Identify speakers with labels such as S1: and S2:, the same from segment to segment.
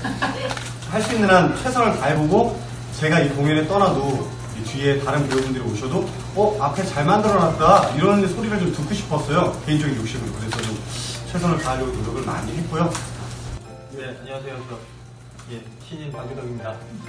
S1: 할 수 있는 한 최선을 다해보고 제가 이 공연에 떠나도 이 뒤에 다른 배우분들이 오셔도 앞에 잘 만들어놨다 이런 소리를 좀 듣고 싶었어요. 개인적인 욕심으로. 그래서 좀 최선을 다하려고 노력을 많이 했고요.
S2: 네, 안녕하세요. 신인 박유덕입니다.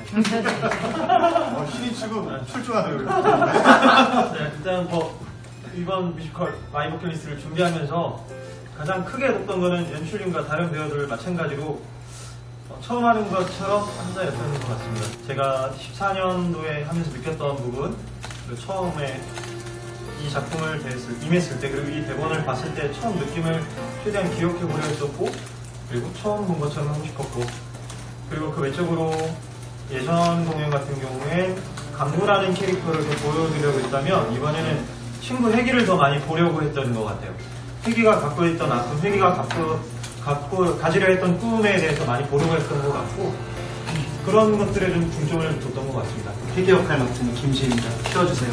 S1: 신인 치고 출중하더라고요.
S2: 네, 일단 이번 뮤지컬 마이 버킷리스트를 준비하면서 가장 크게 느꼈던 거는 연출님과 다른 배우들 마찬가지로 처음 하는 것처럼 한자였던 것 같습니다. 제가 14년도에 하면서 느꼈던 부분, 그리고 처음에 이 작품을 임했을 때, 그리고 이 대본을 봤을 때 처음 느낌을 최대한 기억해 보려 했었고, 그리고 처음 본 것처럼 하고 싶었고, 그리고 그 외적으로 예전 공연 같은 경우에 강구라는 캐릭터를 좀 보여드리려고 했다면, 이번에는 친구 혜기를 더 많이 보려고 했던 것 같아요. 혜기가 갖고 있던 아픔, 혜기가 가지려 했던 꿈에 대해서 많이 보려고 했던 것 같고, 그런 것들에 좀 중점을 뒀던 것 같습니다.
S3: 혜기 역할 맡은 김지혜입니다. 키워주세요.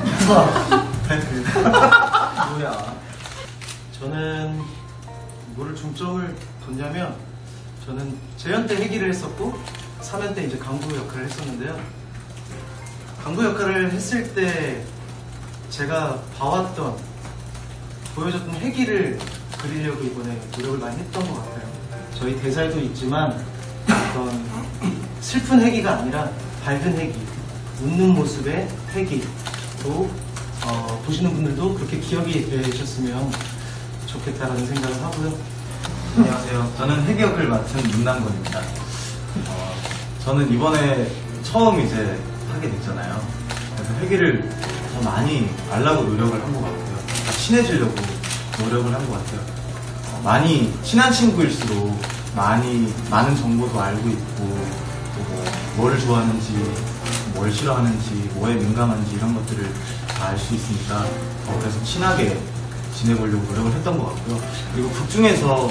S3: 뭐야. 저는 뭐를 중점을 뒀냐면, 저는 재연 때 혜기를 했었고 3연 때 이제 강구 역할을 했었는데요. 강구 역할을 했을 때 제가 봐왔던, 보여줬던 혜기를 그리려고 이번에 노력을 많이 했던 것 같아요. 저희 대사에도 있지만 어떤 슬픈 혜기가 아니라 밝은 혜기, 웃는 모습의 혜기로 보시는 분들도 그렇게 기억이 되셨으면 좋겠다라는 생각을 하고요.
S4: 안녕하세요. 저는 혜기 역을 맡은 문남건입니다. 저는 이번에 처음 이제 하게 됐잖아요. 그래서 혜기를 더 많이 알라고 노력을 한 것 같고요. 친해지려고 노력을 한 것 같아요. 많이 친한 친구일수록 많은 정보도 알고 있고, 또 뭐를 좋아하는지, 뭘 싫어하는지, 뭐에 민감한지 이런 것들을 다 알 수 있으니까 그래서 친하게 지내보려고 노력을 했던 것 같고요. 그리고 극 중에서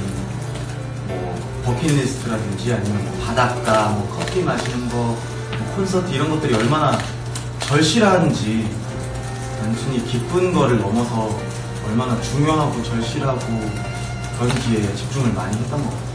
S4: 버킷리스트라든지 아니면 바닷가, 커피 마시는 거, 콘서트 이런 것들이 얼마나 절실한지, 단순히 기쁜 거를 넘어서 얼마나 중요하고 절실하고 그런지에 집중을 많이 했던 것 같아요.